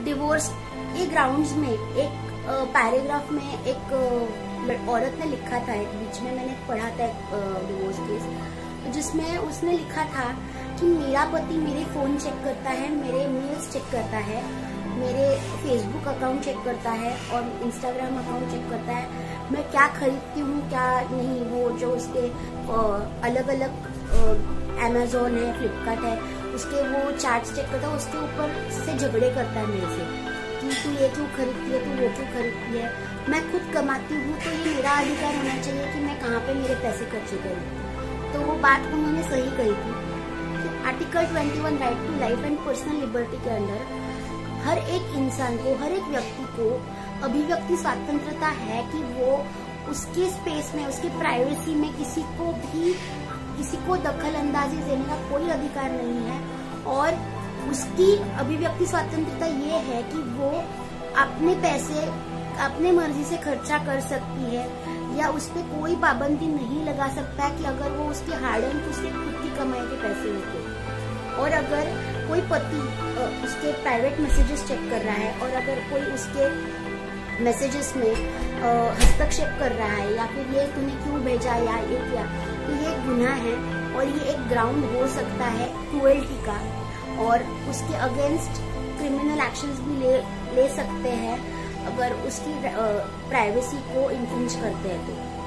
Divorce के grounds में एक पैराग्राफ में एक औरत ने लिखा था, एक बीच में मैंने पढ़ा था एक डिवोर्स केस, जिसमें उसने लिखा था कि मेरा पति मेरे फोन चेक करता है, मेरे मेल्स चेक करता है, मेरे फेसबुक अकाउंट चेक करता है और इंस्टाग्राम अकाउंट चेक करता है, मैं क्या खरीदती हूँ क्या नहीं, वो जो उसके अलग अलग अमेजोन है, फ्लिपकार्ट है, उसके वो चार्ट्स चेक करता है, उसके ऊपर से झगड़े करता है मेरे से कि तू ये क्यों खरीदती है, तू वो क्यों खरीदती है, मैं खुद कमाती हूँ तो ये मेरा अधिकार होना चाहिए कि मैं कहाँ पे मेरे पैसे खर्चे करूँ। तो वो बात उन्होंने सही कही थी कि article 21 right to life and personal liberty के अंदर हर एक इंसान को, हर एक व्यक्ति को अभिव्यक्ति स्वतंत्रता है कि वो उसके स्पेस में, उसके प्राइवेसी में किसी को दखल अंदाजी देने का कोई अधिकार नहीं है। और उसकी अभिव्यक्ति स्वतंत्रता ये है कि वो अपने पैसे अपने मर्जी से खर्चा कर सकती है या उस पर कोई पाबंदी नहीं लगा सकता कि अगर वो उसके हार्ड एंड उसके खुद की कमाई के पैसे होते। और अगर कोई पति उसके प्राइवेट मैसेजेस चेक कर रहा है और अगर कोई उसके मैसेजेस में हस्तक्षेप कर रहा है या फिर ये तूने क्यों भेजा या ये क्या, तो ये एक गुनाह है और ये एक ग्राउंड हो सकता है क्रूएल्टी का, और उसके अगेंस्ट क्रिमिनल एक्शंस भी ले सकते हैं अगर उसकी प्राइवेसी को इन्फ्रिंज करते हैं तो।